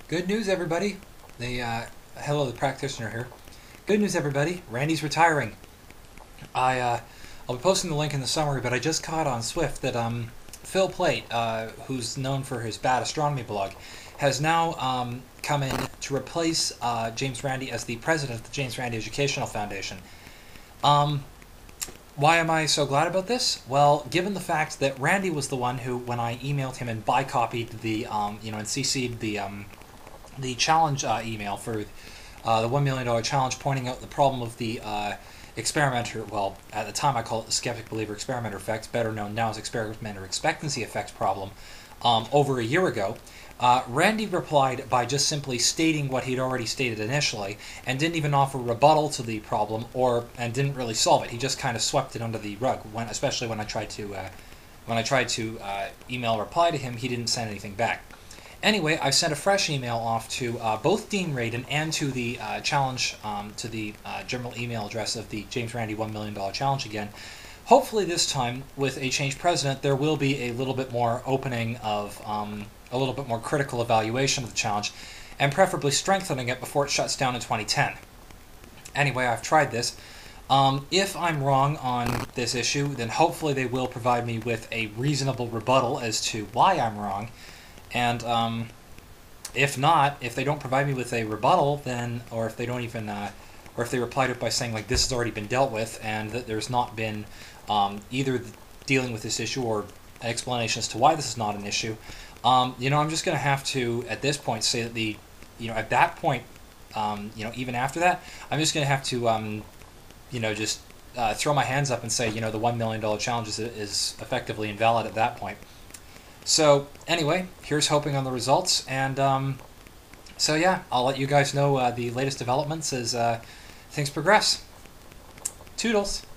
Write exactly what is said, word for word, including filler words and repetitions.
Good news, everybody. The uh, hello, the practitioner here. Good news, everybody. Randy's retiring. I uh, I'll be posting the link in the summary, but I just caught on Swift that um Phil Plait, uh, who's known for his bad astronomy blog, has now um, come in to replace uh, James Randi as the president of the James Randi Educational Foundation. Um, why am I so glad about this? Well, given the fact that Randy was the one who, when I emailed him and bicopied the, um, you know, and C C'd the um, the challenge uh, email for uh, the one million dollar challenge, pointing out the problem of the uh, experimenter, well, at the time I call it the skeptic believer experimenter effect, better known now as experimenter expectancy effect problem, um, over a year ago, uh, Randy replied by just simply stating what he'd already stated initially, and didn't even offer rebuttal to the problem, or and didn't really solve it. He just kind of swept it under the rug, when, especially when I tried to uh, when I tried to uh, email reply to him. He didn't send anything back. Anyway, I sent a fresh email off to uh, both Dean Radin and to the uh, challenge, um, to the uh, general email address of the James Randi one million dollar challenge again. Hopefully this time, with a changed president, there will be a little bit more opening of, um, a little bit more critical evaluation of the challenge, and preferably strengthening it before it shuts down in twenty ten. Anyway, I've tried this. Um, if I'm wrong on this issue, then hopefully they will provide me with a reasonable rebuttal as to why I'm wrong. And um, if not, if they don't provide me with a rebuttal, then, or if they don't even, uh, or if they reply to it by saying like this has already been dealt with, and that there's not been um, either dealing with this issue or an explanation as to why this is not an issue, um, you know, I'm just going to have to at this point say that the, you know, at that point, um, you know, even after that, I'm just going to have to, um, you know, just uh, throw my hands up and say, you know, the one million dollar challenge is, is effectively invalid at that point. So, anyway, here's hoping on the results, and um, so yeah, I'll let you guys know uh, the latest developments as uh, things progress. Toodles!